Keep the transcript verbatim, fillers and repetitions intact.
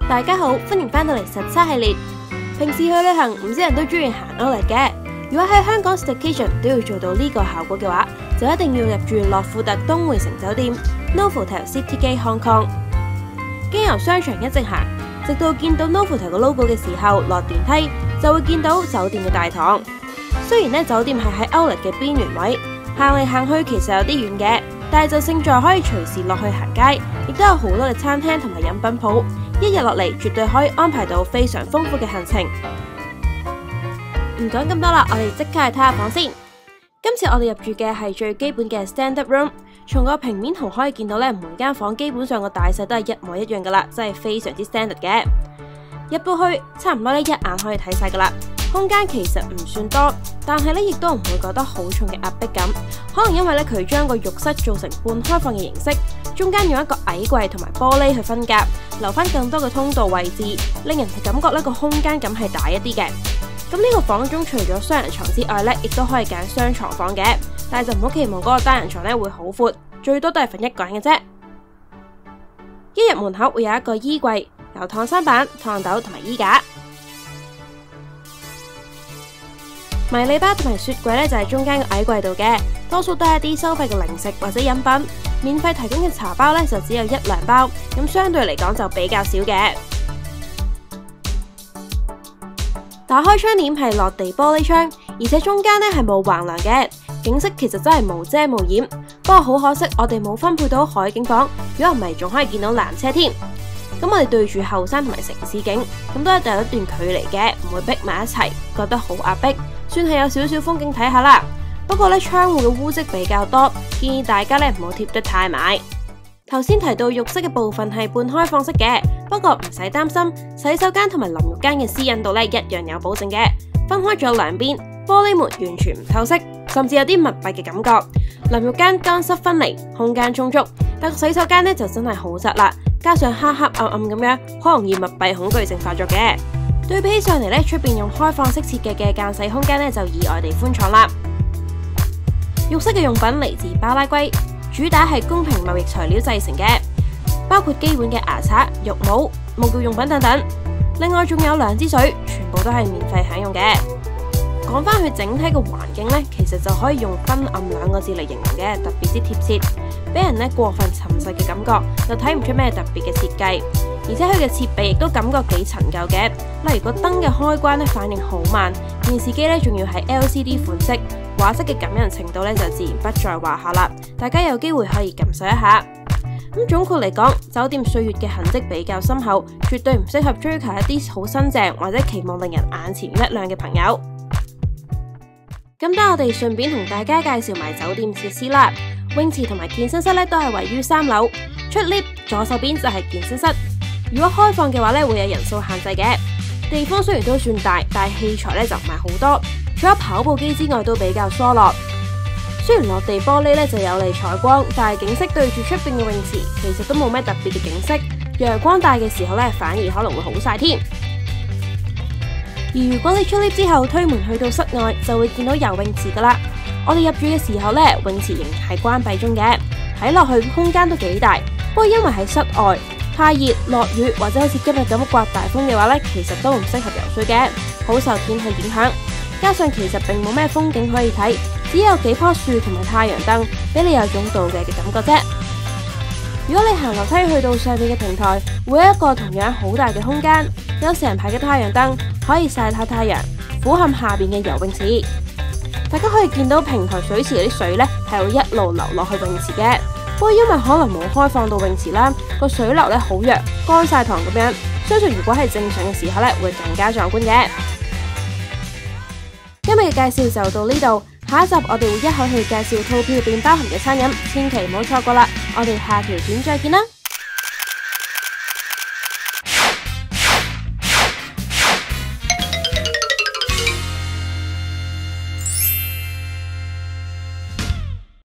大家好，歡迎翻到嚟實測系列。平時去旅行，唔少人都中意行 Outlet 嘅。如果喺香港 Staycation 都要做到呢個效果嘅話，就一定要入住諾富特東薈城酒店 Novotel Citygate Hong Kong。經由商場一直行，直到見到 Novotel 嘅 logo 嘅時候，落電梯就會見到酒店嘅大堂。雖然呢酒店係喺 Outlet 嘅邊緣位，行嚟行去其實有啲遠嘅，但係就勝在可以隨時落去行街，亦都有好多嘅餐廳同埋飲品鋪。一日落嚟，絕對可以安排到非常豐富嘅行程。唔講咁多啦，我哋即刻去睇下房先。今次我哋入住嘅係最基本嘅 Standard Room， 從個平面圖可以見到咧，每間房基本上個大細都係一模一樣噶啦，真係非常之 standard 嘅。入到去差唔多咧，一眼可以睇晒噶啦。空間其實唔算多，但係咧亦都唔會覺得好重嘅壓迫感。可能因為咧佢將個浴室做成半開放嘅形式，中間用一個矮櫃同埋玻璃去分隔，留翻更多嘅通道位置，令人感覺呢個空間感係大一啲嘅。咁呢個房中除咗雙人床之外咧，亦都可以揀雙床房嘅，但係就唔好期望嗰個單人床咧會好闊，最多都係瞓一個人嘅啫。一入門口會有一個衣櫃，有燙衫板、燙斗同埋衣架。迷你吧同埋雪櫃咧就係中間嘅矮櫃度嘅，多數都係一啲收費嘅零食或者飲品。免費提供嘅茶包咧就只有一兩包，咁相對嚟講就比較少嘅。打開窗簾係落地玻璃窗，而且中間咧係冇橫樑嘅，景色其實真係無遮無掩。不過好可惜，我哋冇分配到海景房，如果唔係仲可以見到纜車添。咁我哋對住後山同埋城市景，咁都一定有一段距離嘅，唔會逼埋一齊，覺得好壓迫，算係有少少風景睇下啦。不過咧，窗戶嘅污漬比較多，建議大家咧唔好貼得太埋。頭先提到浴室嘅部分係半開放式嘅，不過唔使擔心，洗手間同埋淋浴間嘅私隱度咧一樣有保證嘅。分開咗兩邊，玻璃門完全唔透色，甚至有啲密閉嘅感覺。淋浴間乾濕分離，空間充足，但個洗手間咧就真係好窄啦，加上黑黑暗暗咁樣，好容易密閉恐懼症發作嘅。對比起上嚟咧，出邊用開放式設計嘅間洗空間咧就意外地寬敞啦。浴室嘅用品嚟自巴拉圭，主打係公平貿易材料製成嘅，包括基本嘅牙刷、浴帽、沐浴用品等等。另外仲有兩支水，全部都係免費享用嘅。講翻佢整體嘅環境呢，其實就可以用昏暗兩個字嚟形容嘅，特別之貼切，俾人呢過分沉實嘅感覺，就睇唔出咩特別嘅設計。而且佢嘅設備亦都感覺幾陳舊嘅，例如個燈嘅開關呢反應好慢，電視機呢仲要係 L C D 款式。畫質嘅感人程度咧就自然不在話下啦，大家有機會可以感受一下。咁總括嚟講，酒店歲月嘅痕跡比較深厚，絕對唔適合追求一啲好新淨或者期望令人眼前一亮嘅朋友。咁等我哋順便同大家介紹埋酒店設施啦。泳池同埋健身室咧都係位於三樓，出 lift 左手邊就係健身室。如果開放嘅話咧會有人數限制嘅。地方雖然都算大，但係器材咧就唔係好多。除咗跑步機之外，都比較疏落。雖然落地玻璃咧就有利採光，但係景色對住出邊嘅泳池，其實都冇咩特別嘅景色。陽光大嘅時候咧，反而可能會好晒添。而如果你出 lift 之後推門去到室外，就會見到游泳池噶啦。我哋入住嘅時候咧，泳池仍然係關閉中嘅，睇落去空間都幾大。不過因為喺室外，太熱、落雨或者好似今日咁刮大風嘅話咧，其實都唔適合游水嘅，好受天氣影響。加上其實並冇咩風景可以睇，只有幾棵樹同埋太陽燈，俾你有種度假嘅感覺啫。如果你行樓梯去到上面嘅平台，會有一個同樣好大嘅空間，有成排嘅太陽燈可以曬下太陽，俯瞰下邊嘅游泳池。大家可以見到平台水池嗰啲水呢係會一路流落去泳池嘅。不過因為可能冇開放到泳池啦，個水流呢好弱，乾晒塘咁樣。相信如果係正常嘅時候呢，會更加壯觀嘅。今日嘅介紹就到呢度，下一集我哋會一口氣介紹套票入邊包含嘅餐飲，千祈唔好錯過啦！我哋下條片再見啦〜